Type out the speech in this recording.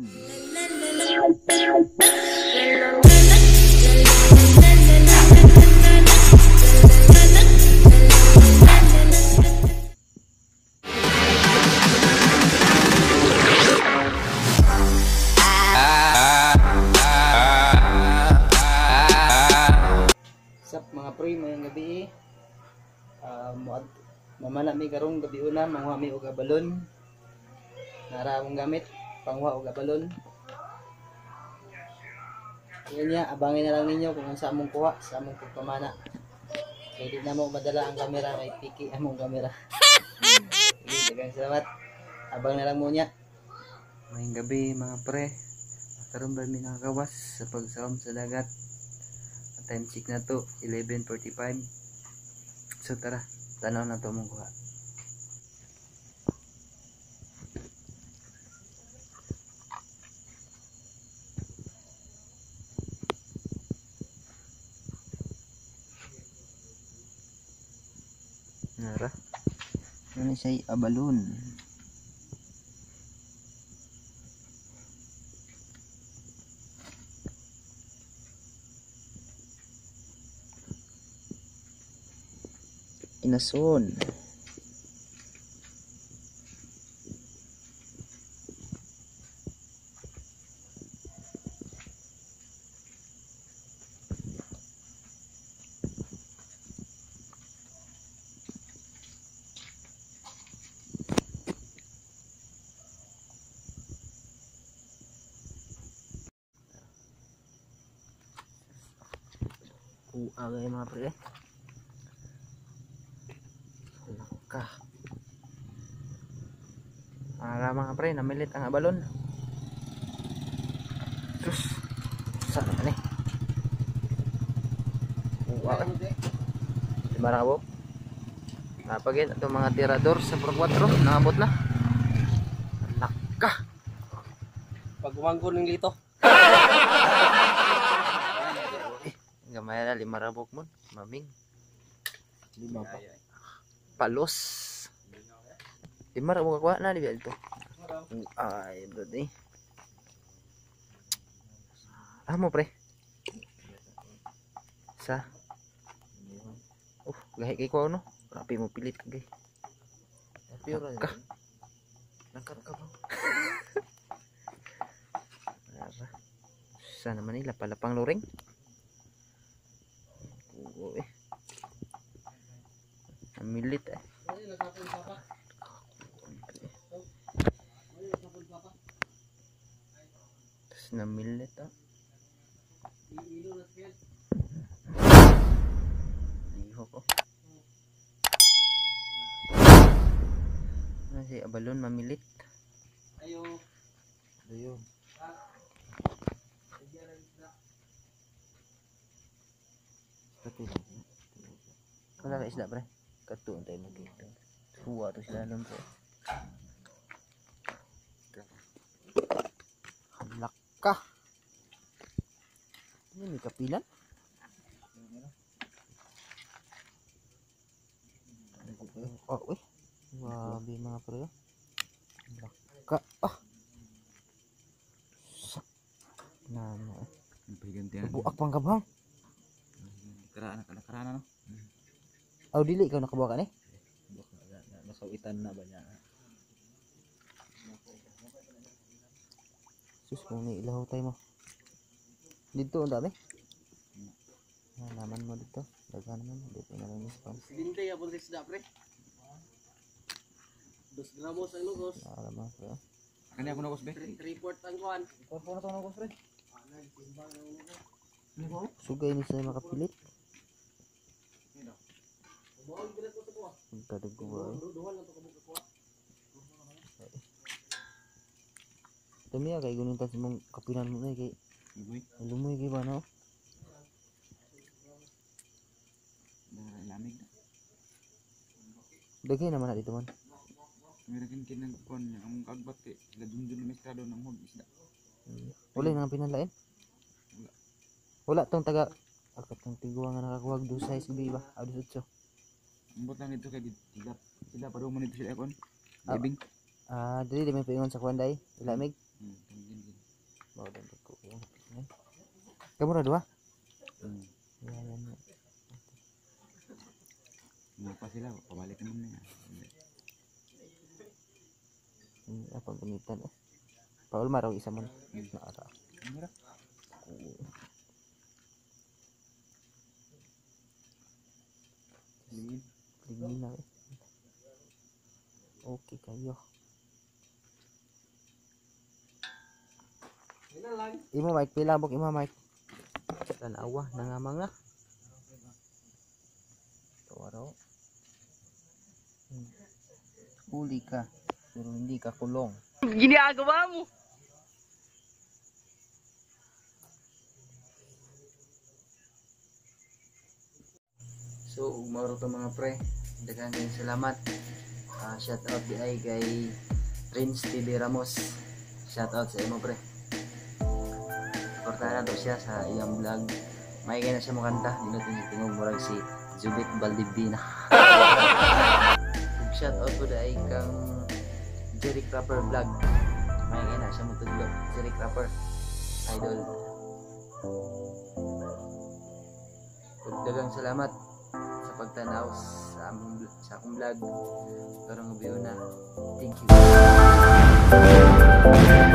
Sup mga pre, mayang gabi. Mamana mi karong gabi una, manguha mi og balon. Nara akong gamit, panguha og balon. Yan niya, abangin na lang ninyo kung sa among kuha, sa among pagpamana. Kaya di na mo madala ang camera, kay piki among camera. Sige, dagang salamat. Abang na lang mo niya. Mayang gabi mga pre. Karon ba mi nakagawas sa pagsawom sa dagat. Time check na to 11:45. So tara, tanaw na to mong kuha. Nara. Ano siya abalon. Inason. Agay mga pre. Naka. Mga pre, namilit ang abalon. Sus. Saan naman eh? Dimarang abo. Napagin itong mga tirador sa Pro 4. Nakabot na. Naka. Pag umangko ng lito. Gamay na 5 rabok mo. Maming. 5 pa. Palos. 5 rabok kuha na di ba ito? Ay, bro eh. Amo pre. Sa. Gahi kay ko no. Rapi mo pilit gay. Pure ka. Nangkar ka ba? Sa naman nila palapang loring. Milit eh. Terus na milit ah. Iho ko. Nasi abalon mamilit. Ayo. Ayo. Wala ka isda pre. Katuon tayo magkita. Huwa to sila nun pre. Halak ka. Ini kapilan. Oh, weh. Wabi mga pre. Halak ka. Ah. Nama. Buak pang kabang. Karana no. Aw dili ikaw nakabuha ka ni? Nasawitan na ba niya? Sus kung may ilaw tayo mo. Dito ang dami. Naman mo dito. Daga naman. Dito na lang spam. Silinte ya pun isda pre. 2 gramos ang lugos. Alam pre. Kani ako nagos be. Report ang kuan. Report na to nagos pre. Sugay ni sa makapilit. Kadagwa. Dami kay gunin ta mong kapilan mo na kay lumoy kay ba no? Lamig. Dagay naman na dito man. Meron kinang kuan niya ang kagbat kay ladunjun na estado ng hog isda. Wala nang pinanlain. Wala tong taga akatong tiguwa nga nakakuwag do size bi ba? Ado 8. Ambot lang ito kay tigat. Sila pa daw man ito sila kon. Living. Dili di may pingon sa kuan dai. Ilamig. Mau dan ko. Kamu ra dua? Yan. Kenapa sila? Pabalik naman niya. Apa gamitan eh. Paul maraw isa man. Naara. Mira. Lingin na eh. Okay kayo. Imo mic pila bok imo mic. Tanawa na nga mga. Tawaro. Huli ka. Pero hindi ka kulong. Ginagawa mo. So, umaro to mga pre. Daghang salamat. Shout out di ay kay Prince TV Ramos. Shout out sa imo pre. Suportahan na to siya sa iyang vlog. May kaya na siya makanta. Hindi natin tingog murag si Zubit Baldivina. Shout out po di ay kang Jerry Crapper Vlog. May kaya na siya mutudlo. Jerry Crapper. Idol. Daghang salamat sa pagtanaw sa akong vlog. Karong ubiyo na. Thank you.